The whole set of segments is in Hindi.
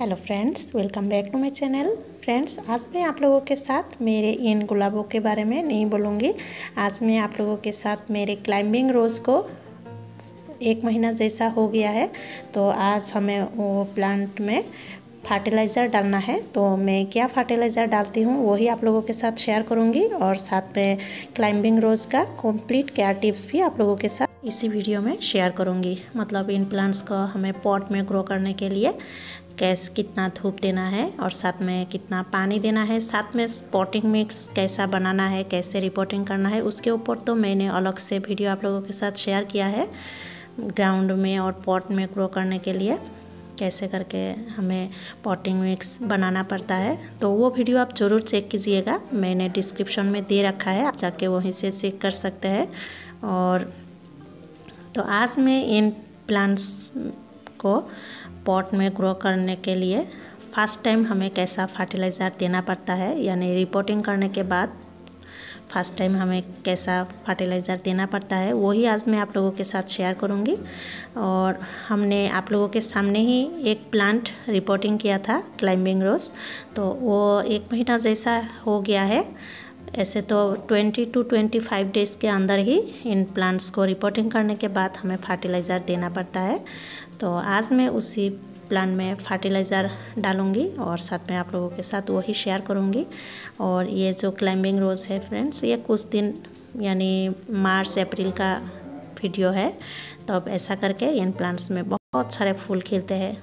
Hello friends, welcome back to my channel. Friends, आज मैं आप लोगों के साथ मेरे इन गुलाबों के बारे में नहीं बोलूँगी। आज मैं आप लोगों के साथ मेरे क्लाइंबिंग रोज़ को 1 महीना जैसा हो गया है, तो आज हमें वो प्लांट में फर्टिलाइज़र डालना है। तो मैं क्या फर्टिलाइज़र डालती हूँ वही आप लोगों के साथ शेयर करूँगी, और साथ में क्लाइंबिंग रोज़ का कंप्लीट केयर टिप्स भी आप लोगों के साथ इसी वीडियो में शेयर करूँगी। मतलब इन प्लांट्स को हमें पॉट में ग्रो करने के लिए कितना धूप देना है और साथ में कितना पानी देना है, साथ में पॉटिंग मिक्स कैसा बनाना है, कैसे रिपोर्टिंग करना है, उसके ऊपर तो मैंने अलग से वीडियो आप लोगों के साथ शेयर किया है। ग्राउंड में और पॉट में ग्रो करने के लिए कैसे करके हमें पॉटिंग मिक्स बनाना पड़ता है, तो वो वीडियो आप ज़रूर चेक कीजिएगा। मैंने डिस्क्रिप्शन में दे रखा है, आप जाके वहीं से चेक कर सकते हैं। और तो आज मैं इन प्लांट्स को पॉट में ग्रो करने के लिए फर्स्ट टाइम हमें कैसा फर्टिलाइज़र देना पड़ता है, यानी रिपोर्टिंग करने के बाद फर्स्ट टाइम हमें कैसा फर्टिलाइज़र देना पड़ता है, वही आज मैं आप लोगों के साथ शेयर करूंगी। और हमने आप लोगों के सामने ही एक प्लांट रिपोर्टिंग किया था, क्लाइंबिंग रोज़, तो वो 1 महीना जैसा हो गया है। ऐसे तो 20 to 25 डेज़ के अंदर ही इन प्लांट्स को रिपोर्टिंग करने के बाद हमें फर्टिलाइज़र देना पड़ता है। तो आज मैं उसी प्लांट में फर्टिलाइज़र डालूंगी और साथ में आप लोगों के साथ वही शेयर करूंगी। और ये जो क्लाइंबिंग रोज़ है फ्रेंड्स, ये कुछ दिन यानी मार्च अप्रैल का वीडियो है। तो अब ऐसा करके इन प्लांट्स में बहुत सारे फूल खिलते हैं।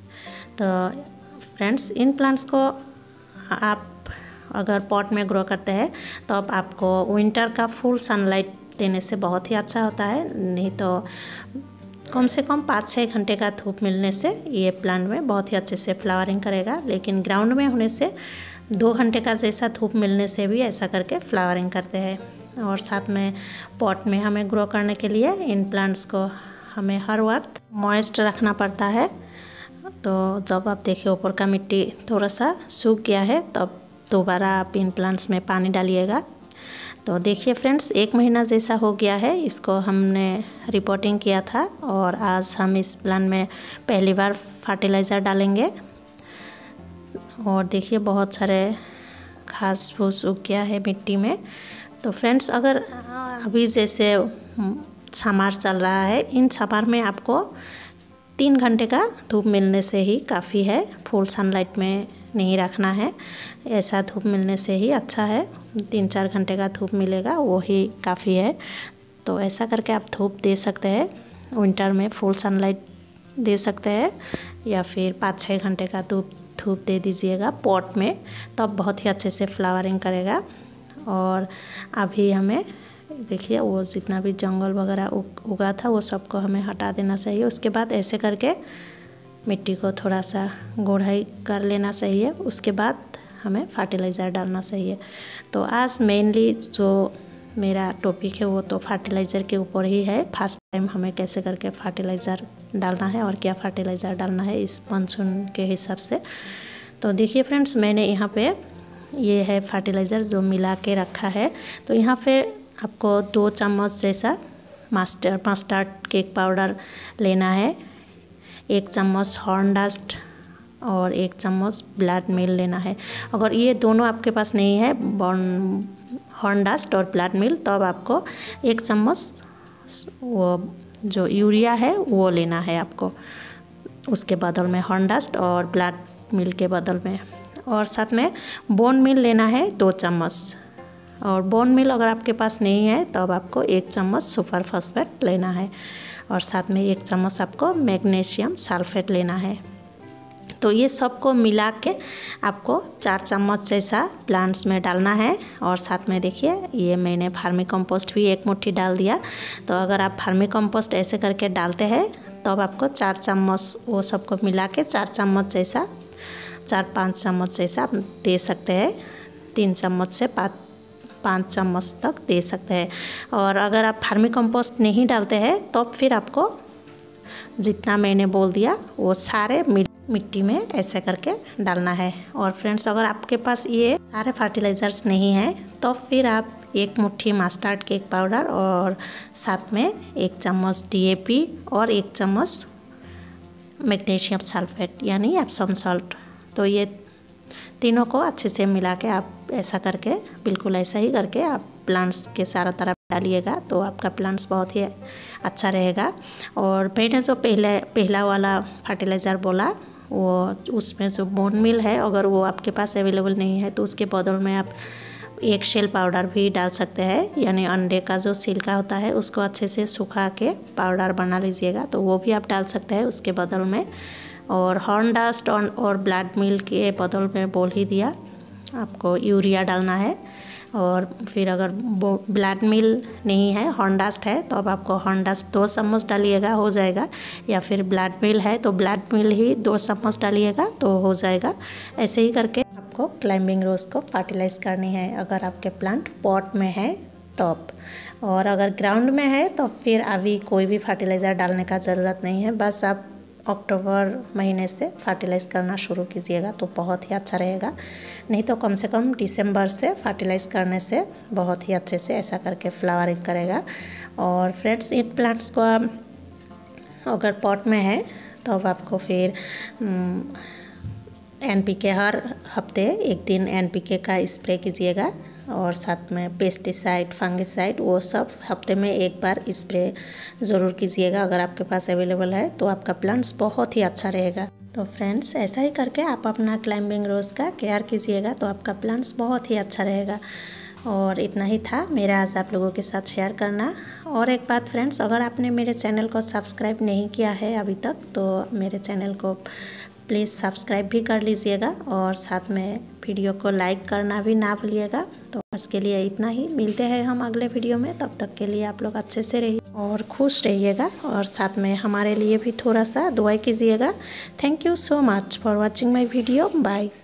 तो फ्रेंड्स, इन प्लांट्स को आप अगर पॉट में ग्रो करते हैं तो अब आपको विंटर का फुल सनलाइट देने से बहुत ही अच्छा होता है। नहीं तो कम से कम 5-6 घंटे का धूप मिलने से ये प्लांट में बहुत ही अच्छे से फ्लावरिंग करेगा, लेकिन ग्राउंड में होने से 2 घंटे का जैसा धूप मिलने से भी ऐसा करके फ्लावरिंग करते हैं। और साथ में पॉट में हमें ग्रो करने के लिए इन प्लांट्स को हमें हर वक्त मॉइस्ट रखना पड़ता है। तो जब आप देखिए ऊपर का मिट्टी थोड़ा सा सूख गया है, तब दोबारा आप इन प्लांट्स में पानी डालिएगा। तो देखिए फ्रेंड्स, 1 महीना जैसा हो गया है, इसको हमने रिपोर्टिंग किया था और आज हम इस प्लांट में पहली बार फर्टिलाइज़र डालेंगे। और देखिए बहुत सारे घास फूस उग गया है मिट्टी में। तो फ्रेंड्स, अगर अभी जैसे समर चल रहा है, इन समर में आपको 3 घंटे का धूप मिलने से ही काफ़ी है, फुल सनलाइट में नहीं रखना है। ऐसा धूप मिलने से ही अच्छा है, 3-4 घंटे का धूप मिलेगा वो ही काफ़ी है। तो ऐसा करके आप धूप दे सकते हैं, विंटर में फुल सनलाइट दे सकते हैं, या फिर 5-6 घंटे का धूप दे दीजिएगा पॉट में, तब बहुत ही अच्छे से फ्लावरिंग करेगा। और अभी हमें देखिए वो जितना भी जंगल वगैरह उगा था वो सबको हमें हटा देना चाहिए। उसके बाद ऐसे करके मिट्टी को थोड़ा सा गोढ़ाई कर लेना चाहिए, उसके बाद हमें फर्टिलाइज़र डालना चाहिए। तो आज मेनली जो मेरा टॉपिक है वो तो फर्टिलाइज़र के ऊपर ही है। फर्स्ट टाइम हमें कैसे करके फर्टिलाइज़र डालना है और क्या फर्टिलाइज़र डालना है इस मानसून के हिसाब से। तो देखिए फ्रेंड्स, मैंने यहाँ पे ये है फर्टिलाइज़र जो मिला के रखा है। तो यहाँ पे आपको 2 चम्मच जैसा मस्टर्ड केक पाउडर लेना है, 1 चम्मच हॉर्न डस्ट और 1 चम्मच ब्लड मिल लेना है। अगर ये दोनों आपके पास नहीं है, हॉर्न डस्ट और ब्लड मिल, तो अब आपको 1 चम्मच वो जो यूरिया है वो लेना है आपको, उसके बदल में हॉर्न डस्ट और ब्लड मिल के बदल में। और साथ में बोन मिल लेना है 2 चम्मच। और बोन मिल अगर आपके पास नहीं है तो अब आपको 1 चम्मच सुपर फॉस्फेट लेना है, और साथ में 1 चम्मच आपको मैग्नीशियम सल्फेट लेना है। तो ये सबको मिला के आपको 4 चम्मच जैसा प्लांट्स में डालना है। और साथ में देखिए ये मैंने फार्मी कंपोस्ट भी 1 मुट्ठी डाल दिया। तो अगर आप फार्मी कंपोस्ट ऐसे करके डालते हैं तो अब आपको 4 चम्मच वो सबको मिला के 4 चम्मच जैसा 4-5 चम्मच जैसा आप दे सकते हैं। 3 चम्मच से 5 चम्मच तक दे सकते हैं। और अगर आप फार्मी कंपोस्ट नहीं डालते हैं तो फिर आपको जितना मैंने बोल दिया वो सारे मिट्टी में ऐसे करके डालना है। और फ्रेंड्स, अगर आपके पास ये सारे फर्टिलाइज़र्स नहीं हैं तो फिर आप 1 मुट्ठी मस्टर्ड केक पाउडर और साथ में 1 चम्मच DAP और 1 चम्मच मैग्नीशियम सल्फेट यानी एप्सम सॉल्ट। तो ये तीनों को अच्छे से मिला के आप ऐसा करके, बिल्कुल ऐसा ही करके आप प्लांट्स के सारा तरफ डालिएगा तो आपका प्लांट्स बहुत ही अच्छा रहेगा। और मैंने जो पहला वाला फर्टिलाइज़र बोला वो उसमें जो बोन मील है, अगर वो आपके पास अवेलेबल नहीं है तो उसके बदल में आप एक शेल पाउडर भी डाल सकते हैं, यानी अंडे का जो छिलका होता है उसको अच्छे से सुखा के पाउडर बना लीजिएगा, तो वो भी आप डाल सकते हैं उसके बदल में। और हॉर्न डस्ट और ब्लड मील के बदल में बोल ही दिया, आपको यूरिया डालना है। और फिर अगर ब्लड मिल नहीं है, हॉर्न डस्ट है, तो अब आपको हॉर्न डस्ट 2 चम्मच डालिएगा हो जाएगा, या फिर ब्लड मिल है तो ब्लड मिल ही 2 चम्मच डालिएगा तो हो जाएगा। ऐसे ही करके आपको क्लाइंबिंग रोज को फर्टिलाइज करनी है, अगर आपके प्लांट पॉट में है तो। और अगर ग्राउंड में है तो फिर अभी कोई भी फर्टिलाइज़र डालने का ज़रूरत नहीं है, बस आप अक्टूबर महीने से फर्टिलाइज़ करना शुरू कीजिएगा तो बहुत ही अच्छा रहेगा। नहीं तो कम से कम दिसंबर से फर्टिलाइज़ करने से बहुत ही अच्छे से ऐसा करके फ्लावरिंग करेगा। और फ्रेंड्स, इन प्लांट्स को आप अगर पॉट में है तो अब आपको फिर NPK हर हफ्ते 1 दिन NPK का स्प्रे कीजिएगा, और साथ में पेस्टिसाइड, फंगिसाइड वो सब हफ्ते में 1 बार स्प्रे ज़रूर कीजिएगा। अगर आपके पास अवेलेबल है तो आपका प्लांट्स बहुत ही अच्छा रहेगा। तो फ्रेंड्स, ऐसा ही करके आप अपना क्लाइंबिंग रोज़ का केयर कीजिएगा तो आपका प्लांट्स बहुत ही अच्छा रहेगा। और इतना ही था मेरा आज आप लोगों के साथ शेयर करना। और एक बात फ्रेंड्स, अगर आपने मेरे चैनल को सब्सक्राइब नहीं किया है अभी तक तो मेरे चैनल को प्लीज़ सब्सक्राइब भी कर लीजिएगा, और साथ में वीडियो को लाइक करना भी ना भूलिएगा। तो इसके लिए इतना ही, मिलते हैं हम अगले वीडियो में, तब तक के लिए आप लोग अच्छे से रहिए और खुश रहिएगा, और साथ में हमारे लिए भी थोड़ा सा दुआ कीजिएगा। Thank you so much for watching my video. Bye.